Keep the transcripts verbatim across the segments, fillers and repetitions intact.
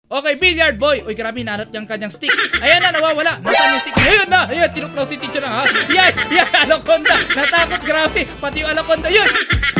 Okay, billiard boy. Uy, grabe, nahanap niyang kanyang stick. Ayan na, nawawala. Nasaan yung stick? Ayun na, ayun, tinuklaw si teacher ng ahas. Yan, yan, anaconda. Natakot, grabe. Pati yung anaconda, yun.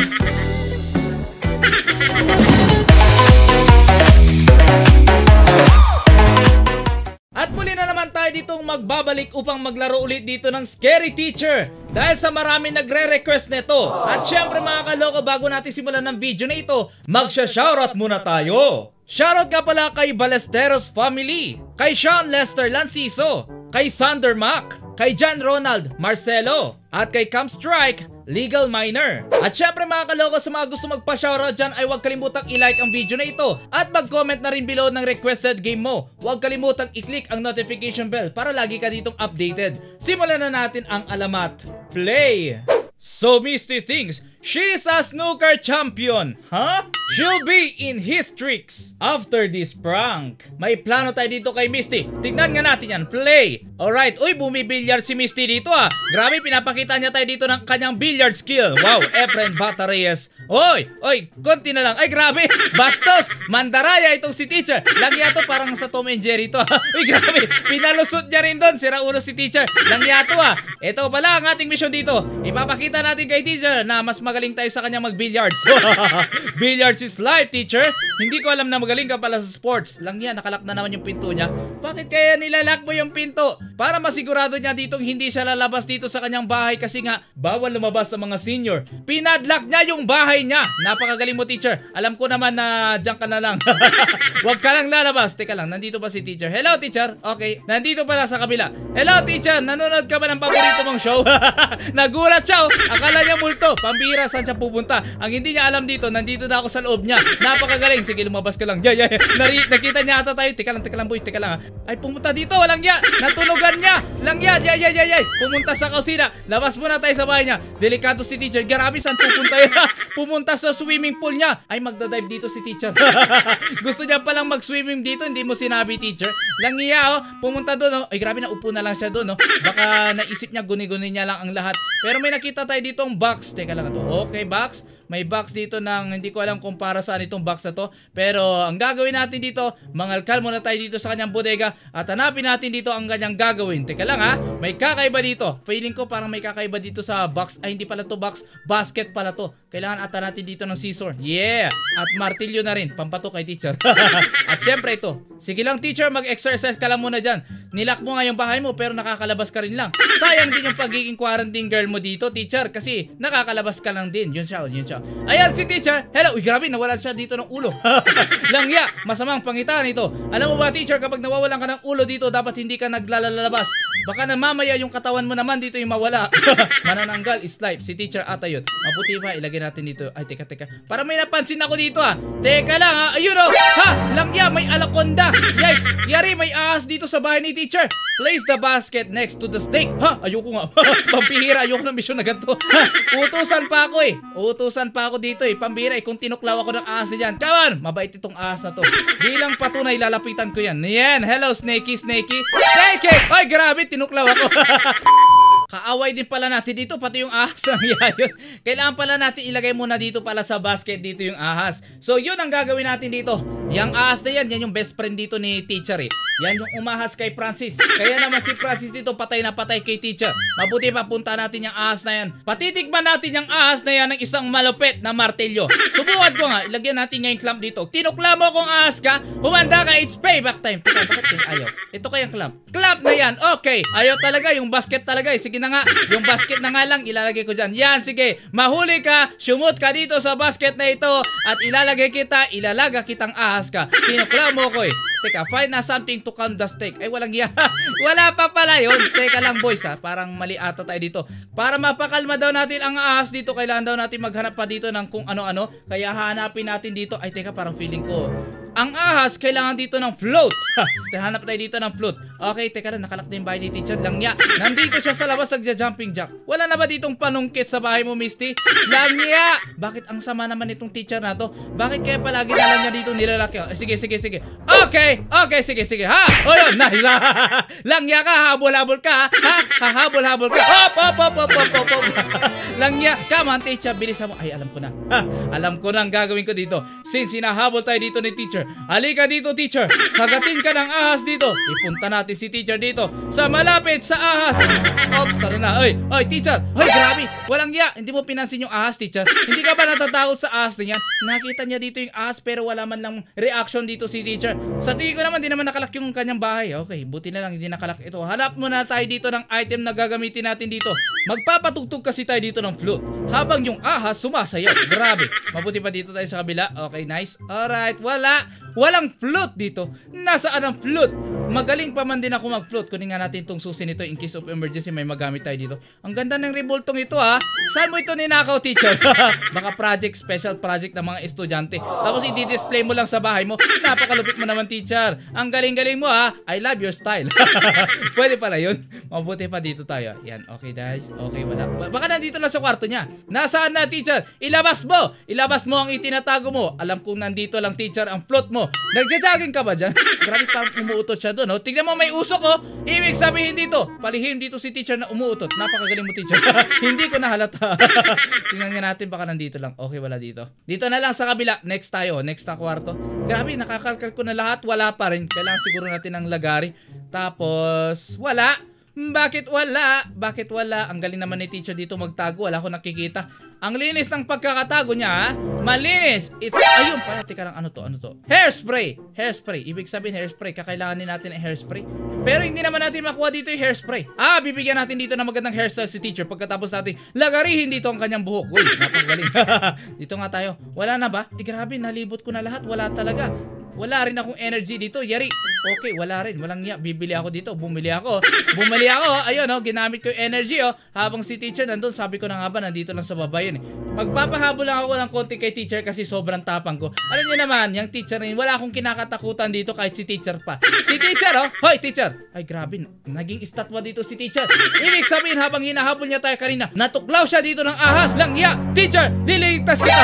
At muli na naman tayo ditong magbabalik upang maglaro ulit dito ng Scary Teacher dahil sa marami nagre-request nito. At syempre mga kaloko, bago natin simulan ng video na ito, magsha-shoutout muna tayo. Shoutout nga pala kay Balesteros Family, kay Sean Lester Lanciso, kay Sander Mac, kay John Ronald Marcelo, at kay Camp Strike Legal Minor. At syempre mga kaloko, sa mga gusto magpa-shoutout dyan ay huwag kalimutang i-like ang video na ito at mag-comment na rin below ng requested game mo. Huwag kalimutang i-click ang notification bell para lagi ka ditong updated. Simulan na natin ang alamat. Play! So Misty thinks she's a snooker champion, huh? She'll be in his tricks after this prank. May plano tayo dito kay Misty. Tignan nga natin yan. Play. Alright. Uy, bumibilyard si Misty dito ah. Grabe, pinapakita niya tayo dito ng kanyang billiard skill. Wow, Efren Batareyes. Oy, oy, konti na lang. Ay, grabe. Bastos. Mandaraya itong si teacher. Langya to, parang sa Tom and Jerry to. Uy, grabe. Pinalusot niya rin doon. Sira ulo si teacher. Langya to ah. Ito pala ang ating mission dito. Ipapakita natin kay teacher na mas magaling tayo sa kanyang mag-billiards. Billiards is life, teacher. Hindi ko alam na magaling ka pala sa sports. Lang yan, nakalak na naman yung pinto niya. Bakit kaya nilalak mo yung pinto? Para masigurado niya ditong hindi siya lalabas dito sa kanyang bahay kasi nga bawal lumabas sa mga senior. Pinadlock niya yung bahay niya. Napakagaling mo, teacher. Alam ko naman na diyan ka na lang. Huwag ka lang lalabas. Teka lang, nandito ba si teacher? Hello, teacher. Okay, nandito pala sa kabila. Hello, teacher. Nanonood ka ba ng paborito mong show? Nagulat siya, oh. Akala niya multo. Pambira, saan siya pupunta? Ang hindi niya alam dito, nandito na ako sa loob niya. Napakagaling. Sige, lumabas ka lang. Yeah, yeah, yeah. Nari nakita niya ata tayo. Teka lang, teka lang, boy. Teka lang. Ha? Ay, pumunta dito. Walang ya. Natunugan niya. Lang ya. Yeah, yeah, yeah, yeah. Pumunta sa kusina. Labas muna tayo sa bahay niya. Delikado si teacher. Grabe, saan pupunta yun? Pumunta sa swimming pool niya. Ay, magdadive dito si teacher. Gusto niya palang mag-swimming dito. Hindi mo sinabi, teacher. Lang ya, oh. Pumunta doon, oh. Ay, grabe, naupo na lang siya doon, oh. Baka naisip niya, guni-guni niya lang ang lahat. Pero may nakita tayo dito ang box. Teka lang ito. Okay, box. May box dito ng hindi ko alam kung para saan itong box na to. Pero ang gagawin natin dito, mangalkal muna tayo dito sa kanyang bodega at hanapin natin dito ang kanyang gagawin. Teka lang ha, may kakaiba dito. Feeling ko parang may kakaiba dito sa box. Ay, hindi pala to box, basket pala to. Kailangan ata natin dito ng scissor. Yeah! At martilyo na rin, pampato kay teacher. At syempre ito. Sige lang teacher, mag-exercise ka lang muna dyan. Nilak mo nga yung bahay mo pero nakakalabas ka rin lang. Sayang din yung pagiging quarantine girl mo dito, teacher, kasi nakakalabas ka lang din. Yun siya, yun siya. Ayan si teacher. Hello. Uy, grabe, nawalan siya dito ng ulo. Langya, masamang pangitaan ito. Alam mo ba, teacher, kapag nawawalan ka ng ulo dito, dapat hindi ka naglalalabas. Baka na mamaya yung katawan mo naman dito yung mawala. Manananggal is life. Si teacher ata yun. Mabuti ba, ilagay natin dito. Ay, teka, teka. Para may napansin ako dito ah. Teka lang ha. Ayun oh. Ha, langya, may anaconda. Yikes. Yari, may ahas dito sa bahay ni teacher. Place the basket next to the snake. Ha, ayoko nga. Pampihira, ayoko ng mission na ganito. Ha, utusan pa ako eh. Utusan pa ako dito eh. Pambira eh. Kung tinuklaw ako ng ahas na dyan. Come on. Mabait itong ahas na to. Bilang patunay, lalapitan ko yan. Yan. Hello, snakey, snakey. Snakey! Ay, grabe. Tinuklaw ako. Kaaway din pala natin dito, pati yung ahas ng yayon. Kailangan pala natin ilagay muna dito pala sa basket dito yung ahas. So yun ang gagawin natin dito. Yung ahas na yan, yan yung best friend dito ni teacher eh. Yan yung umahas kay Francis. Kaya naman si Francis dito patay na patay kay teacher. Mabuti pa punta natin yung ahas na yan. Patitikman natin yung ahas na yan ng isang malupit na martilyo. Subukan ko nga, ilagyan natin nga yung clamp dito. Tinukla mo kung ahas ka, humanda ka, it's payback time. Teka, bakit eh? Ayaw. Ito kayang clamp. Clamp na yan, okay. Ayaw talaga, yung basket talaga eh. Sige na nga, yung basket na nga lang, ilalagay ko dyan. Yan, sige, mahuli ka, sumut ka dito sa basket na ito at ilalagay kita, ilalaga kitang ahas ka. Tinukla mo ko eh. Teka, find na something to calm the snake. Ay, walang yan. Wala pa pala yun. Teka lang boys ha, parang mali ata tayo dito. Para mapakalma daw natin ang ahas dito, kailangan daw natin maghanap pa dito ng kung ano-ano. Kaya hanapin natin dito. Ay, teka, parang feeling ko ang ahas kailangan dito ng float. Ha, hanap tayo dito ng float. Okay, teka lang, nakalak na yung bahay ni teacher. Langya, nandito siya sa labas, nagja-jumping jack. Wala na ba ditong panungkit sa bahay mo, Misty? Langya! Bakit ang sama naman itong teacher na to? Bakit kaya palagi na lang niya dito nilalaki? Eh, sige, sige, sige. Okay, okay, sige, sige. Ha? O yun, nice. Langya ka, habol-habol ka. Ha? Hahabol-habol ka. Hop, hop, hop, hop, hop, hop, hop. Langya, come on, teacher, bilisan mo. Ay, alam ko na. Ha? Alam ko na ang gagawin ko dito. Since hinahabol tayo dito ni teacher, halika dito, teacher. Kagatin ka ng ahas dito. Ipunta natin si teacher dito sa malapit sa ahas. Ops, tara na. Oy, oy, teacher. Oy, grabe. Walang ya. Hindi mo pinansin yung ahas, teacher. Hindi ka ba natatakot sa ahas na yan? Nakita niya dito yung ahas pero wala man lang reaction dito si teacher. Sa tingin ko naman, di naman nakalak yung kanyang bahay. Okay, buti na lang hindi nakalak ito. Hanap muna tayo dito ng item na gagamitin natin dito. Magpapatugtog kasi tayo dito ng flute habang yung ahas sumasayaw. Grabe. Mabuti pa dito tayo sa kabila. Okay, nice. Alright, wala. Walang flute dito. Nasaan ang flute? Magaling pa man din ako mag-float. Kunin nga natin itong susi nito in case of emergency may magamit tayo dito. Ang ganda ng revoltong ito ha. Saan mo ito ninakaw, teacher? Baka project, special project ng mga estudyante. Tapos i-display mo lang sa bahay mo. Napakalupit mo naman, teacher. Ang galing-galing mo ha. I love your style. Pwede pala yun. Mabuti pa dito tayo. Yan, okay guys. Okay, wala. Baka nandito lang sa kwarto niya. Nasaan na, teacher? Ilabas mo. Ilabas mo ang itinatago mo. Alam kong nandito lang, teacher, ang float mo. Nagja-jogging ka ba dyan? Grabe, parang umuutot siya doon. No? Tignan mo, may usok oh. Ibig sabihin dito, palihim dito si teacher na umuutot. Napakagaling mo, teacher. Hindi ko nahalata. Tingnan nga natin, baka nandito lang. Okay, wala dito. Dito na lang sa kabila. Next tayo. Next na kwarto. Grabe, nakakalkal ko na lahat. Wala pa rin. Kailangan siguro natin ng lagari. Tapos, wala. Bakit wala? Bakit wala? Ang galing naman ni teacher dito magtago. Wala akong nakikita. Ang linis ng pagkakatago niya, ha? Malinis! It's, ayun pala, tika lang, ano to, ano to? Hairspray! Hairspray. Ibig sabihin hairspray. Kakailanganin natin ng hairspray. Pero hindi naman natin makuha dito yung hairspray. Ah, bibigyan natin dito ng magandang hairstyle si teacher pagkatapos natin lagarihin dito ang kanyang buhok. Uy, napakagaling. Dito nga tayo. Wala na ba? Eh, grabe, nalibot ko na lahat. Wala talaga. Wala rin akong energy dito. Yari. Okay, wala rin. Walang niya. Bibili ako dito. Bumili ako. Bumili ako. Ayun, oh. Ginamit ko yung energy, oh. Habang si teacher nandun, sabi ko na nga ba, nandito lang sa baba yun, eh. Magpapahabol lang ako ng konti kay teacher kasi sobrang tapang ko. Alam niyo naman, yung teacher na yun, wala akong kinakatakutan dito kahit si teacher pa. Si teacher, oh. Hoy, teacher. Ay, grabe. Naging estatwa dito si teacher. Ibig sabihin, habang hinahabol niya tayo kanina, natuklaw siya dito ng ahas. Langya. Teacher, liligtas kita.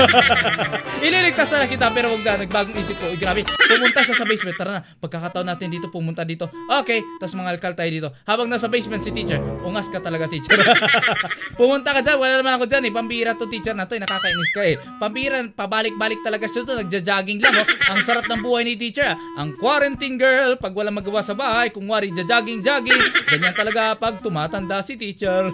Ililigtas na kita, pero wag na. Nagbagong isip ko. Grabe, pumunta siya sa basement. Tara na, pagkakataon natin dito, pumunta dito. Okay, tapos mangalkal tayo dito. Habang nasa basement si teacher, ungas ka talaga, teacher. Pumunta ka dyan, wala naman ako dyan eh. Pambira to teacher na to eh, nakakainis ka eh. Pambira, pabalik-balik talaga siya to, nagja-jogging lang oh. Ang sarap ng buhay ni teacher ah. Ang quarantine girl, pag wala magawa sa bahay, kung wari ja-jogging-jogging, ganyan talaga pag tumatanda si teacher.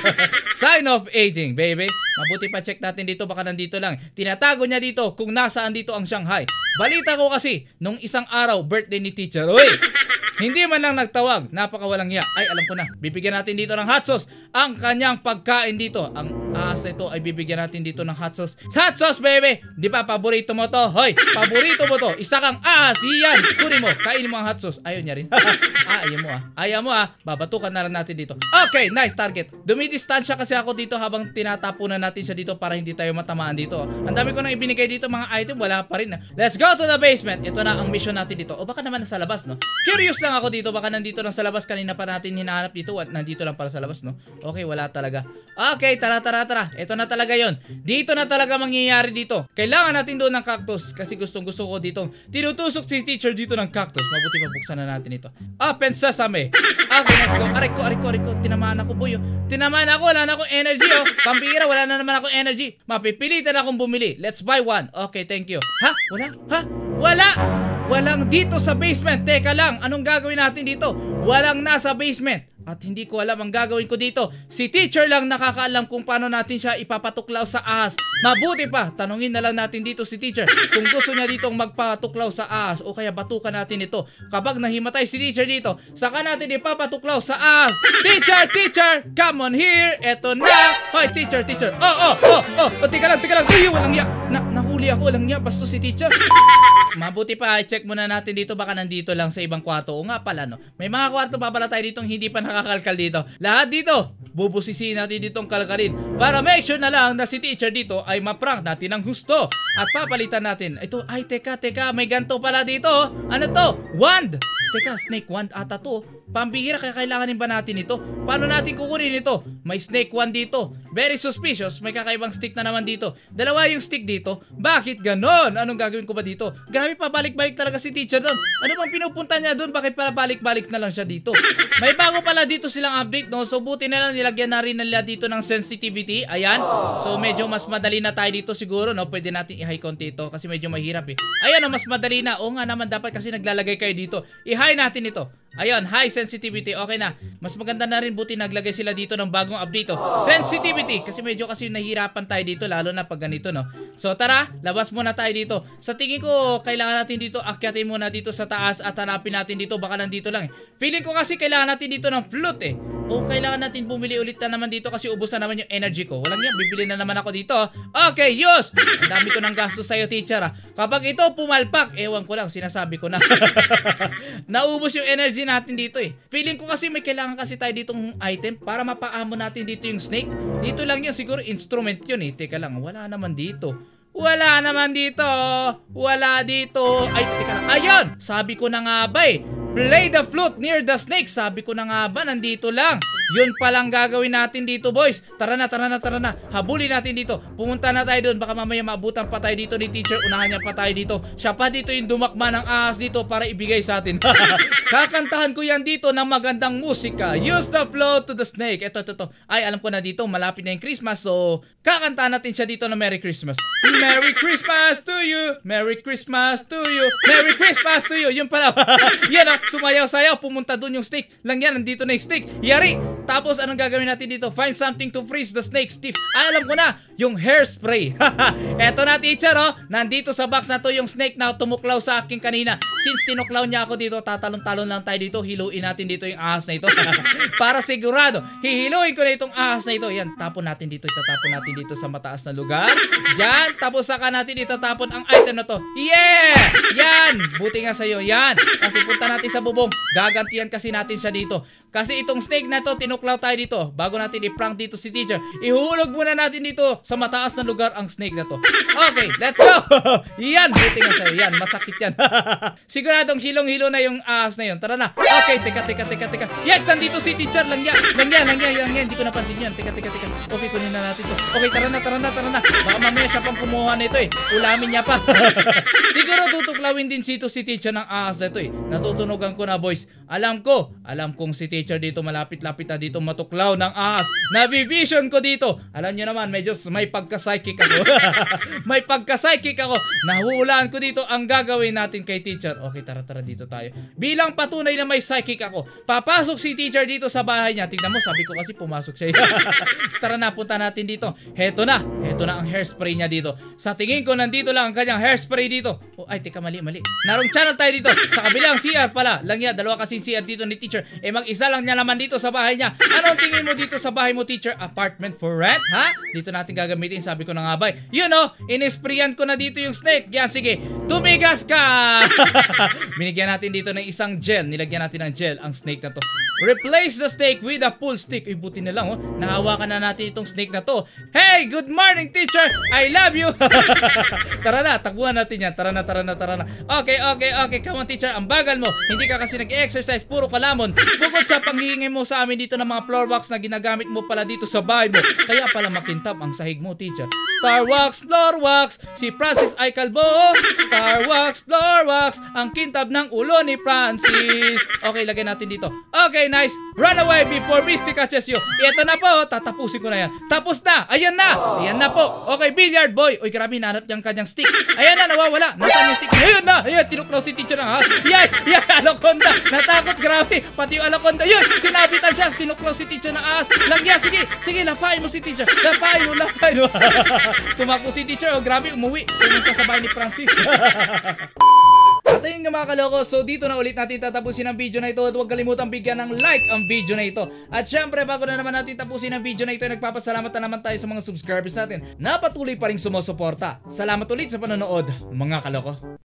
Sign of aging, baby. Mabuti pa check natin dito, baka nandito lang. Tinatago niya dito kung nasaan dito ang Shanghai. Balita ko kasi, nung isang araw, birthday ni teacher. Uy! Hindi man lang nagtawag, napakawalang hiya. Ay, alam ko na, bibigyan natin dito ng hot sauce ang kanyang pagkain dito. Ang ahas na ito ay bibigyan natin dito ng hot sauce. Hot sauce, baby! Di ba, paborito mo to? Hoy, paborito mo to. Isa kang ahas, iyan. Kunin mo, kainin mo ang hot sauce. Ayaw niya rin. Ah, ayaw mo ah. Ayaw mo ah. Babatukan na lang natin dito. Okay, nice target. Dumidistansya kasi ako dito habang tinatapunan natin siya dito para hindi tayo matamaan dito. Ang dami ko nang ibinigay dito mga item, wala pa rin. Let's go to the basement. Ito na ang mission natin dito. O baka naman nasa labas, no? Curious lang ako dito, baka nandito lang sa labas. Kanina pa natin hinahanap dito at nandito lang para sa labas, no? Okay, wala talaga. Okay, tara tara tara. Ito na talaga yon. Dito na talaga mangyayari dito. Kailangan natin doon ng cactus kasi gustong gusto ko dito. Tinutusok si teacher dito ng cactus. Mabuti mabuksan na natin ito. Open sesame. Okay, let's go. Aray ko, aray ko, aray ko. Tinamaan ako, boy. Oh. Tinamaan ako, wala na akong energy, oh. Pambira, wala na naman akong energy. Mapipilitan akong bumili. Let's buy one. Okay, thank you. Ha? Wala? Ha? Wala! Walang dito sa basement. Teka lang, anong gagawin natin dito? Walang nasa basement. At hindi ko alam ang gagawin ko dito. Si teacher lang nakakaalam kung paano natin siya ipapatuklaw sa ahas. Mabuti pa, tanungin na lang natin dito si teacher kung gusto niya ditong magpatuklaw sa ahas o kaya batukan natin ito. Kapag nahimatay si teacher dito, saka natin ipapatuklaw sa ahas. Teacher, teacher, come on here. Eto na. Hoy, teacher, teacher. Oh, oh, oh, oh. O, tika lang, tika lang. Uy, walang niya. Na, nahuli ako, walang niya. Basto si teacher. Mabuti pa, i-check muna natin dito. Baka nandito lang sa ibang kwarto. O nga pala, no. May mga kwarto pa pala tayo ditong hindi pa nakakalkal dito. Lahat dito, bubusisiin natin ditong kalkalin para make sure na lang na si teacher dito ay maprank natin ng husto. At papalitan natin. Ito, ay teka, teka, may ganto pala dito. Ano to? Wand! Teka, snake wand ata to. Pambihira, kaya kailanganin ba natin ito? Paano natin kukunin ito? May snake wand dito. Very suspicious. May kakaibang stick na naman dito. Dalawa yung stick dito. Bakit ganon? Anong gagawin ko ba dito? Grabe, pabalik-balik talaga si teacher doon. Ano bang pinupunta niya doon? Bakit pala balik-balik na lang siya dito? May bago pala dito silang update, no? So buti na lang nilagyan na rin nila dito ng sensitivity. Ayan. So medyo mas madali na tayo dito siguro, no? Pwede natin i-high konti ito kasi medyo mahirap eh. Ayan, no? Mas madali na. Oo nga naman, dapat kasi naglalagay kayo dito. I-high natin ito. Ayun, high sensitivity. Okay na. Mas maganda na rin, buti naglagay sila dito ng bagong update. Oh. Sensitivity. Kasi medyo kasi nahihirapan tayo dito, lalo na pag ganito, no? So tara, labas muna tayo dito. Sa tingin ko, kailangan natin dito, akyatin muna dito sa taas at hanapin natin dito. Baka nandito lang eh. Feeling ko kasi kailangan natin dito ng flute eh. O kailangan natin bumili ulit na naman dito kasi ubos na naman yung energy ko. Walang yan, bibili na naman ako dito. Okay, yus! Ang dami ko ng gastos sa'yo, teacher, ah. Kapag ito pumalpak, ewan ko lang, sinasabi ko na. Naubos yung energy natin dito eh. Feeling ko kasi may kailangan kasi tayo ditong item para mapaamo natin dito yung snake. Dito lang yun, siguro instrument yun eh. Teka lang, wala naman dito. Wala naman dito. Wala dito. Ay, teka lang. Ayun! Sabi ko na nga ba eh. Play the flute near the snake. Sabi ko na nga ba, nandito lang. Yun palang gagawin natin dito, boys. Tara na, tara na, tara na. Habulin natin dito. Pumunta na tayo doon. Baka mamaya maabutan pa tayo dito ni teacher. Unahan niya pa tayo dito. Siya pa dito yung dumakma ng ahas dito para ibigay sa atin. Kakantahan ko yan dito ng magandang musika. Use the flow to the snake. Ito, ito, ito. Ay, alam ko na dito. Malapit na yung Christmas. So, kakantahan natin siya dito na Merry Christmas. Merry Christmas to you. Merry Christmas to you. Merry Christmas to you. Yun pala. Yan o. Sumayaw-sayaw. Pumunta doon yung snake. Lang yan. Nandito na yung snake. Yari. Tapos anong gagawin natin dito? Find something to freeze the snake stiff. Ay, alam ko na, yung hairspray. Eto na, teacher, oh. Nandito sa box na to yung snake na tumuklaw sa akin kanina. Since tinuklaw niya ako dito, tatalon-talon lang tayo dito. Hiluin natin dito yung ahas na ito. Para sigurado, hihiluin ko na itong ahas na ito. Yan, tapon natin dito. Itatapon natin dito sa mataas na lugar. Yan, tapos saka natin itatapon ang item na to. Yeah! Yan! Buti nga sa'yo. Yan! Kasi punta natin sa bubong. Gagantihan kasi natin siya dito. Kasi itong snake na to, tinuklaw tayo dito. Bago natin i-prank dito si teacher, ihulog muna natin dito sa mataas na lugar ang snake na to. Okay, let's go! Yan, buti nga sa'yo. Yan, masakit yan. Siguradong hilong-hilo na yung ahas na yun. Tara na. Okay, teka, teka, teka, teka. Yes, nandito si teacher. Lang yan, lang yan, lang yan, lang yan. Hindi ko napansin yan. Teka, teka, teka. Okay, kunin na natin to. Okay, tara na, tara na, tara na. Baka mamaya siya pang kumuha nito eh. Ulamin niya pa. Siguro tutuklawin din sito si teacher ng ahas na ito eh. Natutunugan ko na, boys. Alam ko, alam kong si teacher dito malapit-lapit na dito matuklaw ng ahas. Navivision ko dito. Alam niyo naman, medyo may pagka-psychic ako. May pagka-psychic ako. Nahulaan ko dito ang gagawin natin kay teacher. Okay, tara, tara dito tayo. Bilang patunay na may psychic ako, papasok si teacher dito sa bahay niya. Tignan mo, sabi ko kasi pumasok siya. Tara na, punta natin dito. Heto na, heto na ang hairspray niya dito. Sa tingin ko, nandito lang ang kanyang hairspray dito. Oh, ay, teka, mali, mali. Narong channel tayo dito. Sa kabilang C R pala. Lang yan, dalawa kasi C R dito ni teacher. Eh, mag-isa lang niya naman dito sa bahay niya. Anong tingin mo dito sa bahay mo, teacher? Apartment for rent? Ha? Dito natin gagamitin. Sabi ko na nga ba. You know, inisprayan ko na dito yung snake. Yan, sige. Tumigas ka! Binigyan natin dito ng isang gel. Nilagyan natin ng gel ang snake na to. Replace the snake with a pull stick. Uy, buti na lang, oh. Nahawakan na natin itong snake na to. Hey, good morning, teacher! I love you! Tara na, takbuhan natin yan. Tara na, tara na, tara na. Okay, okay, okay. Come on, teacher. Ang bagal mo. Hindi ka kasi nag-exercise. Puro kalamon. Bukod sa panghihingi mo sa amin dito ng mga floor wax na ginagamit mo pala dito sa bahay mo. Kaya pala makintab ang sahig mo, teacher. Star wax, floor wax. Si Francis ay kalbo. Star wax, floor wax. Ang kintab ng ulo ni Francis. Okay, lagay natin dito. Okay, nice. Run away before Misty catches you. Ito na po. Tatapusin ko na yan. Tapos na. Ayan na. Ayan na po. Okay, billiard boy. Uy, grabe, nanap niyang kanyang stick. Ayan na, nawawala. Nasaan yung stick? Ayan na. Ayan, tinuklaw si teacher ng ahas. Yan, yan, anaconda. Natakot, grabe. Pati yung anaconda. Yun, sinabitan siya. Tinuklaw si teacher ng ahas. Langya, sige. Sige, lapain mo si teacher. Lapain mo, lapain mo. Tumakbo si teacher. Oh, grabe, umuwi. Pumunta sa bahay ni Francis. At ayun nga mga kaloko, so dito na ulit natin tatapusin ang video na ito. At huwag kalimutang bigyan ng like ang video na ito. At syempre, bago na naman natin tapusin ang video na ito, nagpapasalamat na naman tayo sa mga subscribers natin na patuloy pa rin sumusuporta. Salamat ulit sa panonood, mga kaloko.